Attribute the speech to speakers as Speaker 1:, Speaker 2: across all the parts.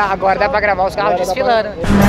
Speaker 1: Agora dá pra gravar os carros desfilando.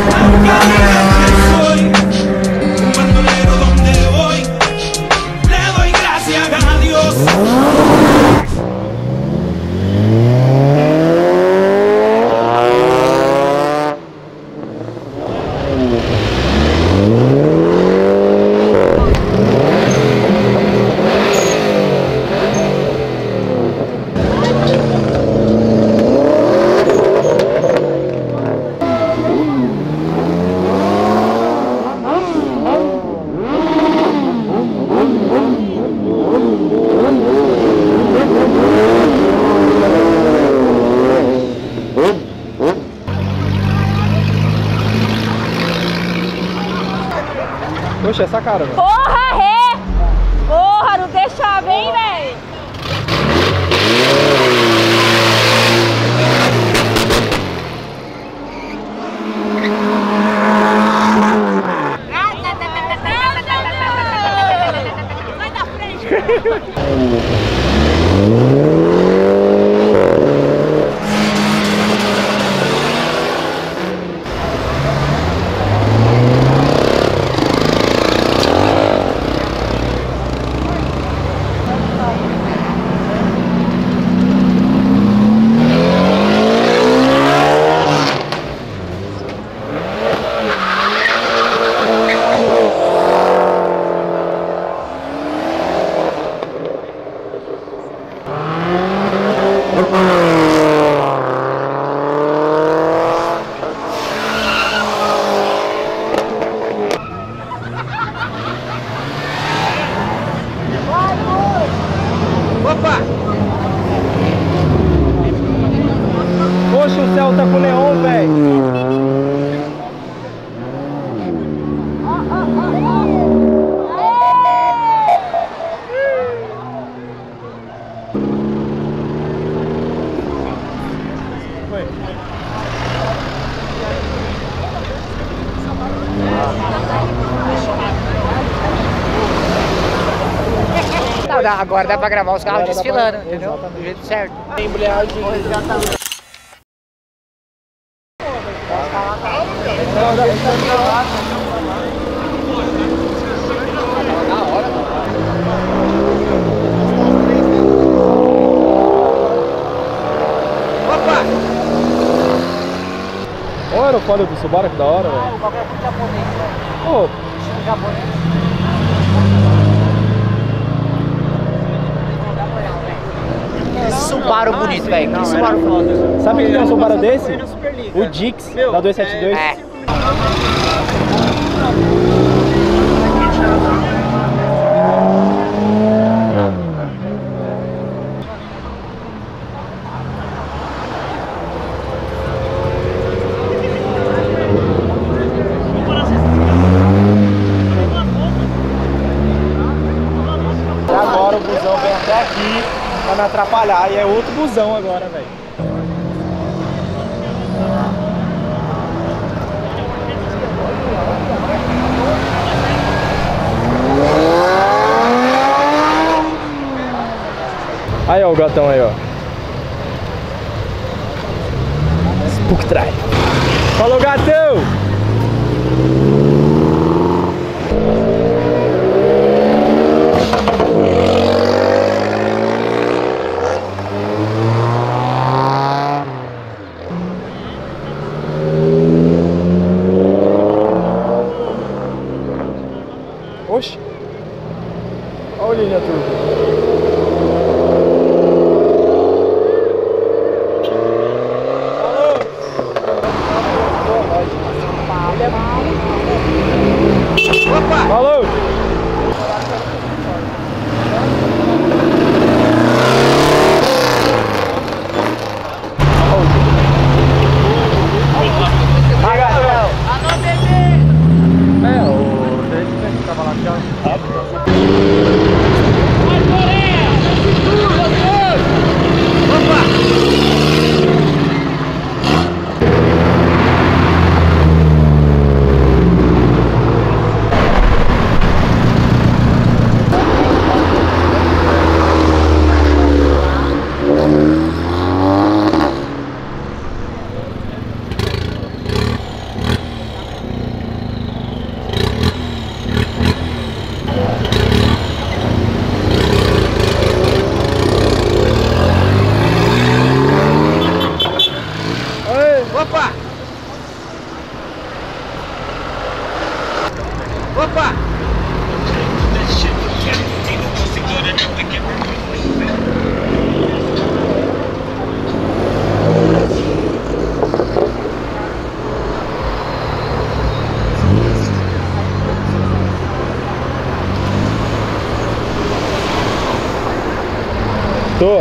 Speaker 2: Poxa, essa cara, velho.
Speaker 3: Porra, ré! Porra, não deixa bem, velho! Sai da frente!
Speaker 2: Opa! Poxa, o céu tá com neon, velho.
Speaker 1: Agora dá pra gravar os carros desfilando, entendeu? Do jeito certo.
Speaker 2: A embreagem.
Speaker 4: Opa!
Speaker 2: Olha o aerofólio do Subaru, que da hora, velho.
Speaker 1: O bagulho é tudo japonês, velho.
Speaker 2: Ô,
Speaker 1: Japonês. Subaru bonito, velho. Que Subaru foda.
Speaker 2: sabe quem tem um Subaru desse? O Dix, da 272.
Speaker 1: É.
Speaker 2: Agora o busão vem até aqui pra me atrapalhar. E é outro busão agora, velho. Aí, ó, o gatão aí, ó. Spook Drive. Falou, gatão! Oxi. Olha o linha turbo.
Speaker 4: Opa!
Speaker 2: Falou!
Speaker 1: Vai, Gabriel.
Speaker 3: Alô, bebê!
Speaker 2: É, o que tava lá,
Speaker 3: Vai, Coreia!
Speaker 2: Tô.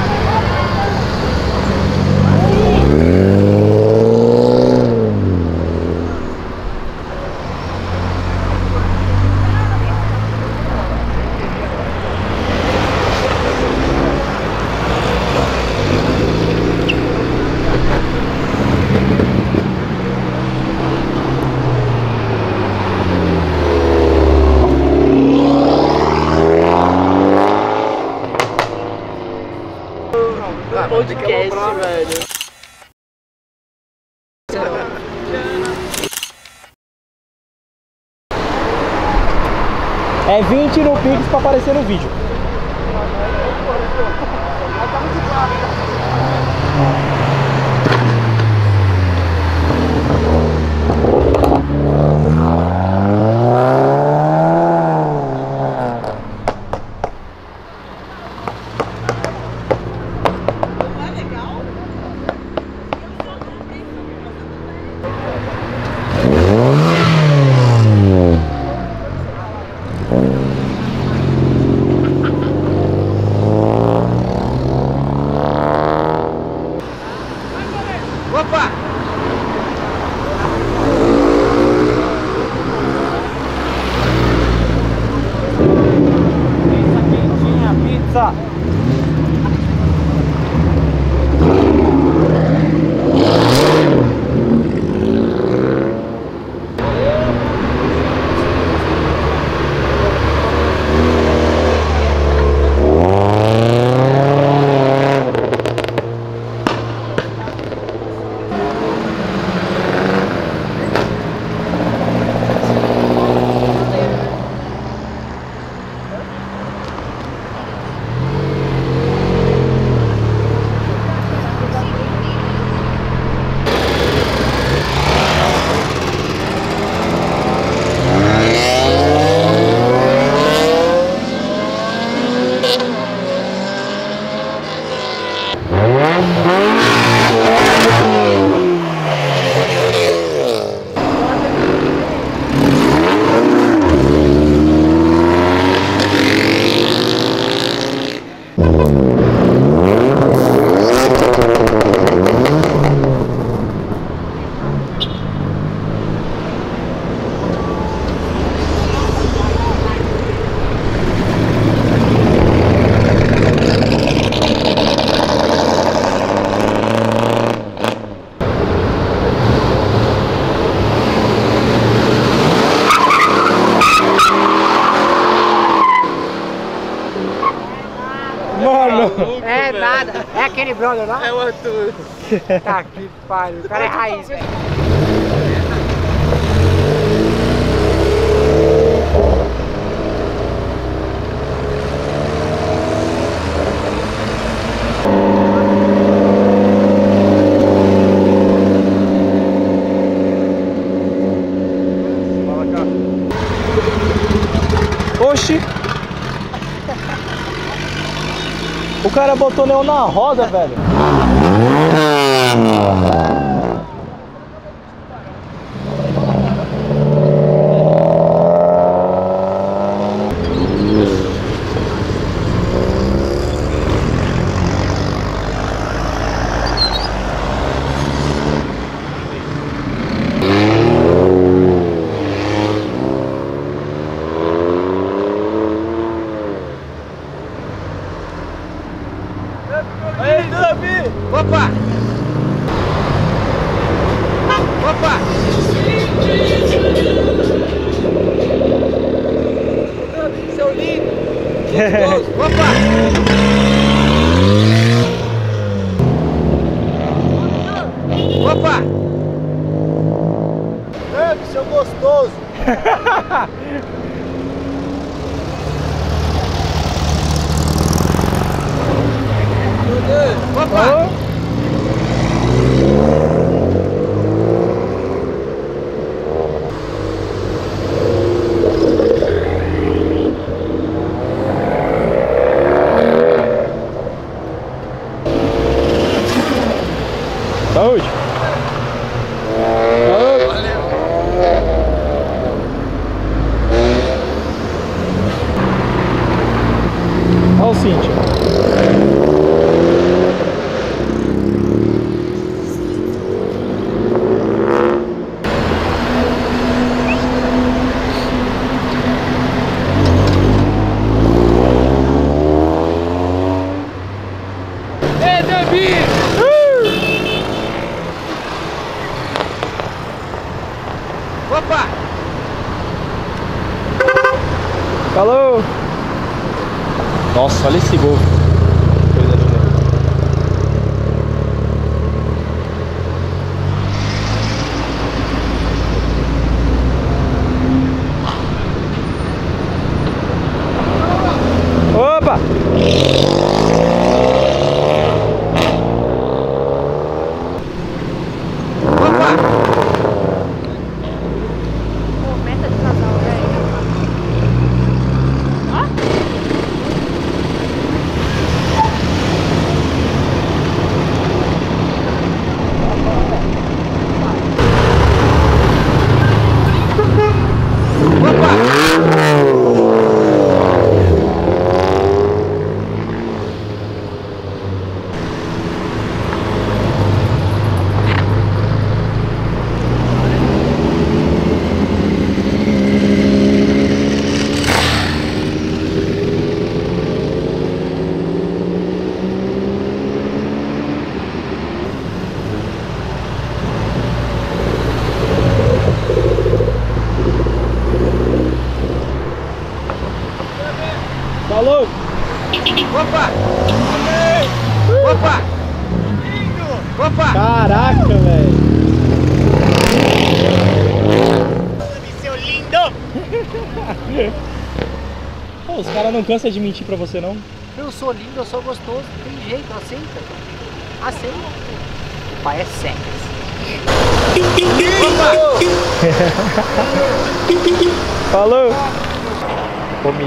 Speaker 4: Podcast, velho.
Speaker 2: É 20 no Pix pra aparecer no vídeo.
Speaker 4: Opa!
Speaker 2: Pizza quentinha, pizza. Mano,
Speaker 1: É nada. É aquele brother lá?
Speaker 4: É o Arthur.
Speaker 1: Tá que pariu. O cara é raiz, velho.
Speaker 2: oxi. O cara botou neon na roda, velho.
Speaker 4: Aí, Davi! Opa! Opa! Seu lindo! Opa! Opa!
Speaker 2: Davi, seu gostoso!
Speaker 4: Opa!
Speaker 2: Saúde! Olha o Cíntia. Nossa, olha esse gol. Coisa linda. Opa!
Speaker 3: Pô, meta de casal, velho.
Speaker 2: Falou!
Speaker 4: Opa! Opa! Opa!
Speaker 2: Caraca, velho!
Speaker 4: Seu lindo!
Speaker 2: Pô, os caras não cansam de mentir pra você, não?
Speaker 1: Eu sou lindo, eu sou gostoso, tem jeito, aceita. Aceita. O pai é sexy.
Speaker 2: Falou! Comi.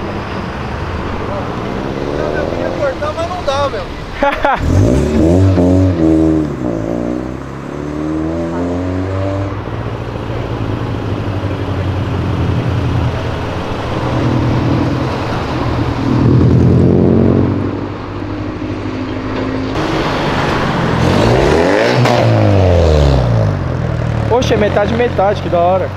Speaker 4: Eu queria cortar, mas não dá, meu.
Speaker 2: Poxa, é metade metade, que da hora.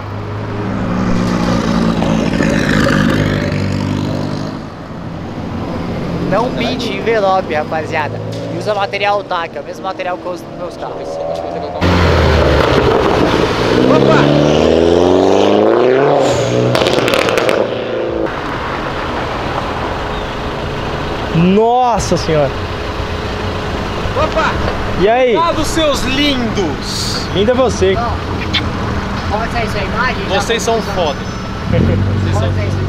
Speaker 1: Não pinte envelope, rapaziada. E usa material TAC, é o mesmo material que eu uso nos meus carros.
Speaker 4: Opa!
Speaker 2: Nossa senhora!
Speaker 4: Opa!
Speaker 2: E aí?
Speaker 5: Ah, dos seus lindos!
Speaker 2: Linda você.
Speaker 1: Não. Pode ser isso a imagem?
Speaker 5: Vocês são foda.
Speaker 1: Pode ser isso.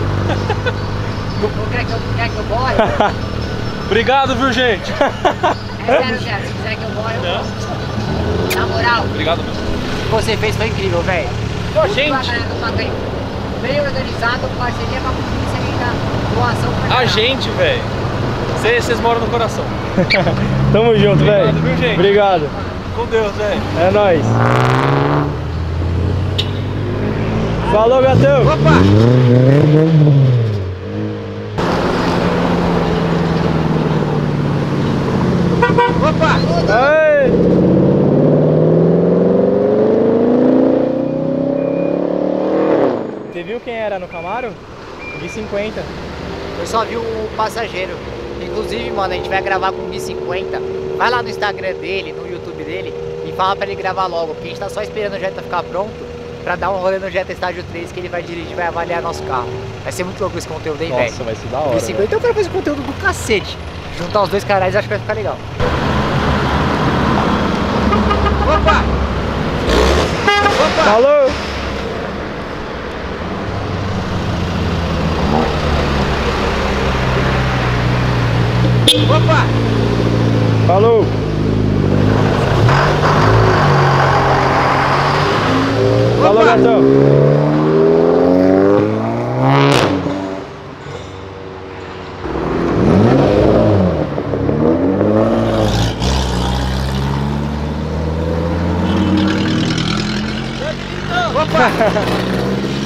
Speaker 1: Quer que eu bore?
Speaker 5: Obrigado, viu, gente?
Speaker 1: É sério, Zé. Se quiser que eu bore, eu posso. Na moral,
Speaker 5: Obrigado mesmo.
Speaker 1: o que você fez foi incrível, velho.
Speaker 5: Pô, gente!
Speaker 1: Bem organizado, parceria com a polícia aí da doação pra
Speaker 5: A
Speaker 1: cá.
Speaker 5: gente, velho. Vocês moram no coração.
Speaker 2: Tamo junto, velho.
Speaker 5: Obrigado, viu, gente?
Speaker 2: Obrigado.
Speaker 5: Com Deus, velho.
Speaker 2: É nóis. Falou, gatão.
Speaker 4: Opa! Opa!
Speaker 2: Ei. Você viu quem era no Camaro? De 50.
Speaker 1: Eu só vi o passageiro. Inclusive, mano, a gente vai gravar com o Mi 50. Vai lá no Instagram dele, no YouTube dele e fala pra ele gravar logo, porque a gente tá só esperando o Jetta ficar pronto pra dar um rolê no Jetta Estágio 3 que ele vai dirigir e vai avaliar nosso carro. Vai ser muito louco esse conteúdo, hein, velho?
Speaker 2: Nossa, vai ser da hora.
Speaker 1: Mi 50 eu quero fazer conteúdo do cacete. Juntar os dois canais acho que vai ficar legal.
Speaker 4: Opa! Opa!
Speaker 2: Falou!
Speaker 4: Opa!
Speaker 2: Falou! Falou,
Speaker 4: Opa!
Speaker 2: gatão!
Speaker 4: Opa!